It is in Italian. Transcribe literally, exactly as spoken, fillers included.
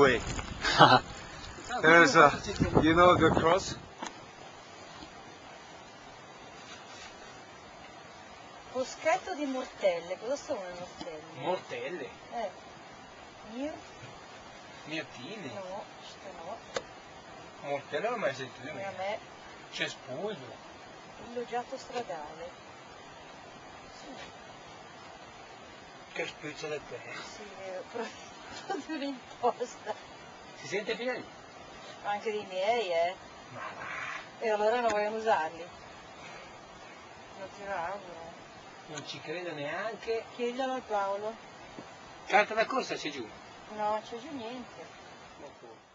way. There's a, you know the cross? Boschetto di mortelle, cosa sono le mortelle? Mortelle? Eh. Mir? Mirtini? No, questo no. Mortelle non ho mai sentito di E a me. me, Cespuglio. il loggiato stradale. Sì, Che spizzo del te. sì, è proprio di un'imposta. Si sente bene lì? Anche dei miei, eh. Ma va. E allora non vogliono usarli. Lo tiravano. Non ci credo neanche. Chiediglielo al Paolo. Carta da corsa c'è giù. No, c'è giù niente.